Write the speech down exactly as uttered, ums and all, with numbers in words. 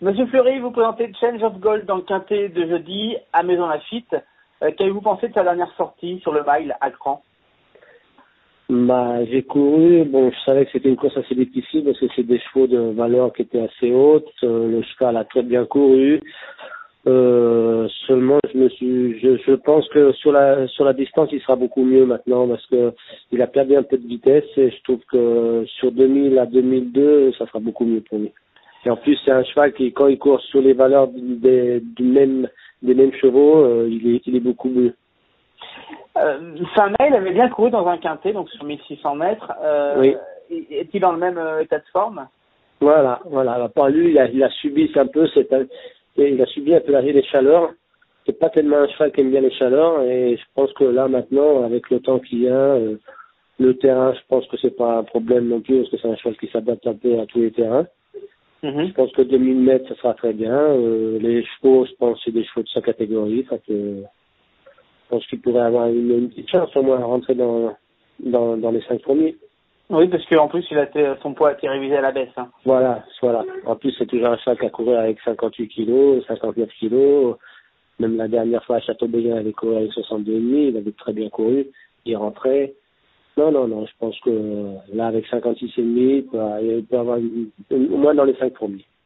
Monsieur Fleury, vous présentez Change of Gold dans le quintet de jeudi à Maison-Lafitte. Euh, Qu'avez-vous pensé de sa dernière sortie sur le mile à Cran? Bah, j'ai couru. Bon, je savais que c'était une course assez difficile parce que c'est des chevaux de valeur qui étaient assez hautes. Euh, le cheval a très bien couru. Euh, seulement, je me suis, je, je pense que sur la sur la distance, il sera beaucoup mieux maintenant parce que il a perdu un peu de vitesse et je trouve que sur deux mille à deux mille deux, ça sera beaucoup mieux pour lui. Et en plus, c'est un cheval qui, quand il court sur les valeurs des, du même des mêmes chevaux, euh, il est il est beaucoup mieux. Euh, Saint-Mail avait bien couru dans un quintet, donc sur mille six cents mètres. Euh, Oui. Est-il dans le même euh, état de forme? Voilà, voilà. À part lui, il a, il a subi un peu, c'est un, il a subi un peu la- les chaleurs. C'est pas tellement un cheval qui aime bien les chaleurs et je pense que là maintenant, avec le temps qu'il y a, euh, le terrain, je pense que c'est pas un problème non plus parce que c'est un cheval qui s'adapte un peu à tous les terrains. Mm-hmm. Je pense que deux mille mètres, ça sera très bien. Euh, les chevaux, je pense que c'est des chevaux de sa catégorie. Fait que, je pense qu'il pourrait avoir une, une petite chance au moins à rentrer dans, dans, dans les cinq premiers. Oui, parce qu'en plus, il a été, son poids a été révisé à la baisse. Hein. Voilà, voilà. En plus, c'est toujours un cheval qui a couru avec cinquante-huit kilos, cinquante-neuf kilos. Même la dernière fois à Châteaubriand, il avait couru avec soixante-deux virgule cinq, il avait très bien couru. Il rentrait. Non, non, non, je pense que là, avec cinquante-six virgule cinq, il peut, il peut avoir une, une- au moins dans les cinq premiers.